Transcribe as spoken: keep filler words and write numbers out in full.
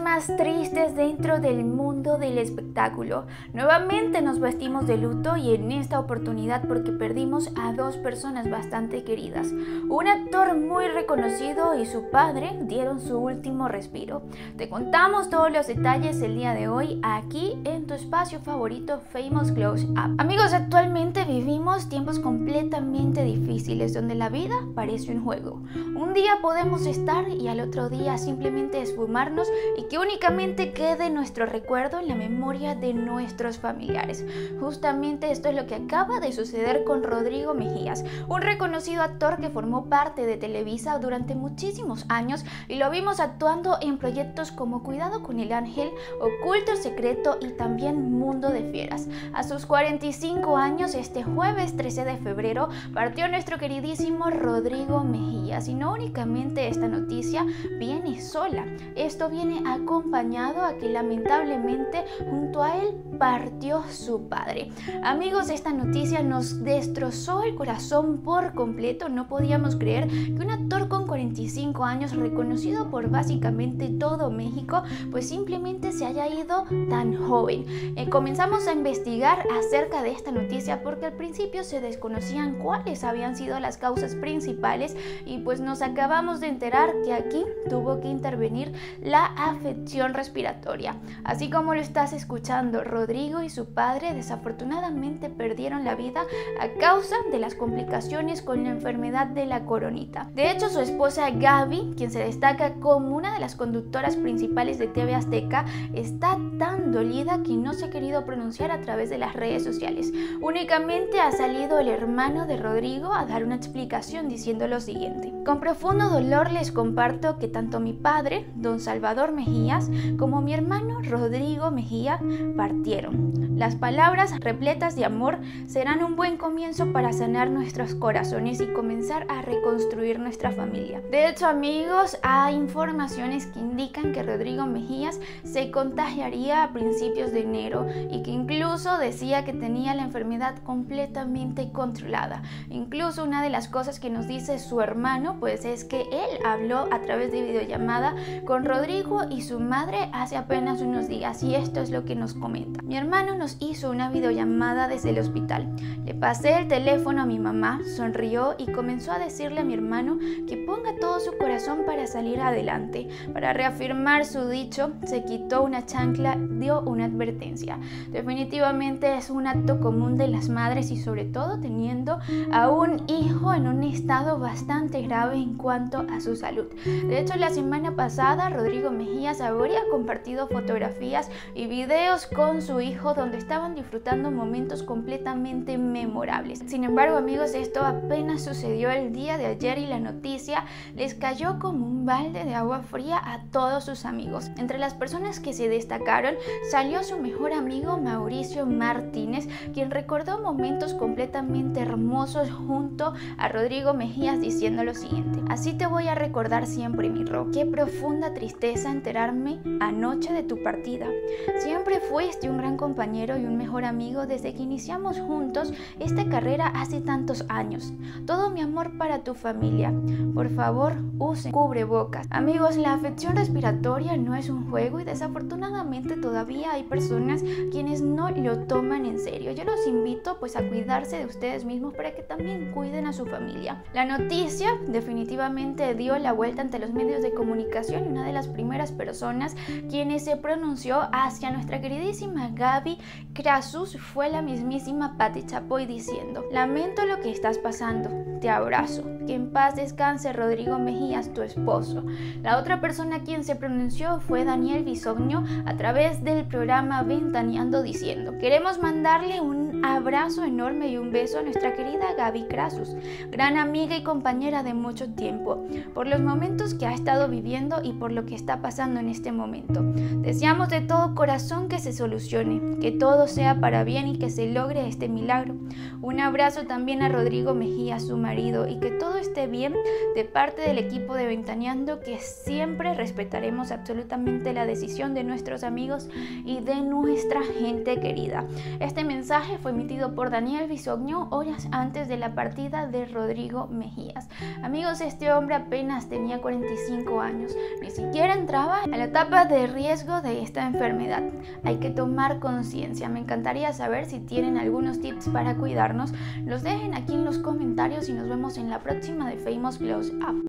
más tristes dentro del mundo del espectáculo. Nuevamente nos vestimos de luto y en esta oportunidad porque perdimos a dos personas bastante queridas. Un actor muy reconocido y su padre dieron su último respiro. Te contamos todos los detalles el día de hoy aquí en tu espacio favorito Famous Close Up. Amigos, actualmente vivimos tiempos completamente difíciles donde la vida parece un juego. Un día podemos estar y al otro día simplemente esfumarnos y que únicamente quede nuestro recuerdo en la memoria de nuestros familiares. Justamente esto es lo que acaba de suceder con Rodrigo Mejías, un reconocido actor que formó parte de Televisa durante muchísimos años y lo vimos actuando en proyectos como Cuidado con el Ángel, Oculto el Secreto y también Mundo de Fieras. A sus cuarenta y cinco años, este jueves trece de febrero, partió nuestro queridísimo Rodrigo Mejías. Y no únicamente esta noticia viene sola, esto viene acompañado a que lamentablemente junto a él partió su padre. Amigos, esta noticia nos destrozó el corazón por completo. No podíamos creer que un actor con cuarenta y cinco años, reconocido por básicamente todo México, pues simplemente se haya ido tan joven. Eh, comenzamos a investigar acerca de esta noticia porque al principio se desconocían cuáles habían sido las causas principales y pues nos acabamos de enterar que aquí tuvo que intervenir la afección respiratoria. Así como lo estás escuchando, Rodrigo y su padre desafortunadamente perdieron la vida a causa de las complicaciones con la enfermedad de la coronita. De hecho, su esposa Gaby, quien se destaca como una de las conductoras principales de T V Azteca, está tan dolida que no se ha querido pronunciar a través de las redes sociales. Únicamente ha salido el hermano de Rodrigo a dar una explicación diciendo lo siguiente: con profundo dolor les comparto que tanto mi padre, don Salvador Mejías, como mi hermano Rodrigo Mejía partieron. Las palabras repletas de amor serán un buen comienzo para sanar nuestros corazones y comenzar a reconstruir nuestra familia. De hecho, amigos, hay informaciones que indican que Rodrigo Mejías se contagiaría a principios de enero y que incluso decía que tenía la enfermedad completamente controlada. Incluso una de las cosas que nos dice su hermano pues es que él habló a través de videollamada con Rodrigo y su madre hace apenas unos días, y esto es lo que nos comenta. Mi hermano nos hizo una videollamada desde el hospital. Le pasé el teléfono a mi mamá, sonrió y comenzó a decirle a mi hermano que ponga todo su corazón para salir adelante. Para reafirmar su dicho, se quitó una chancla, dio una advertencia. Definitivamente es un acto común de las madres y sobre todo teniendo a un hijo en un estado bastante grave en cuanto a su salud. De hecho, la semana pasada Rodrigo Mejías habría compartido fotografías y videos con su hijo donde estaban disfrutando momentos completamente memorables. Sin embargo, amigos, esto apenas sucedió el día de ayer y la noticia les cayó como un balde de agua fría a todos sus amigos. Entre las personas que se destacaron salió su mejor amigo Mauricio Martínez, quien recordó momentos completamente hermosos junto a Rodrigo Mejías diciendo lo siguiente: así te voy a recordar siempre, mi Ro. Qué profunda tristeza enterarme anoche de tu partida. Siempre fuiste un gran compañero y un mejor amigo desde que iniciamos juntos esta carrera hace tantos años. Todo mi amor para tu familia. Por favor, usen cubrebocas. Amigos, la afección respiratoria no es un juego y desafortunadamente todavía hay personas quienes no lo toman en serio. Yo los invito pues a cuidarse de ustedes mismos para que también cuiden a su familia. La noticia definitivamente dio la vuelta ante los medios de comunicación y una de las primeras personas quienes se pronunció hacia nuestra queridísima Gaby Crasus fue la mismísima Patti Chapoy diciendo: lamento lo que estás pasando, te abrazo, que en paz descanse Rodrigo Mejías, tu esposo. La otra persona quien se pronunció fue Daniel Bisognio a través del programa Ventaneando diciendo: queremos mandarle un abrazo enorme y un beso a nuestra querida Gaby Crasus, gran amiga y compañera de mucho tiempo, por los momentos que ha estado viviendo y por lo que está pasando en este momento. Deseamos de todo corazón que se solucione, que todo sea para bien y que se logre este milagro. Un abrazo también a Rodrigo Mejía, su marido, y que todo esté bien de parte del equipo de Ventaneando, que siempre respetaremos absolutamente la decisión de nuestros amigos y de nuestra gente querida. Este mensaje fue fue emitido por Daniel Bisogno horas antes de la partida de Rodrigo Mejías. Amigos, este hombre apenas tenía cuarenta y cinco años, ni siquiera entraba a la etapa de riesgo de esta enfermedad. Hay que tomar conciencia. Me encantaría saber si tienen algunos tips para cuidarnos. Los dejen aquí en los comentarios y nos vemos en la próxima de Famous Close Up.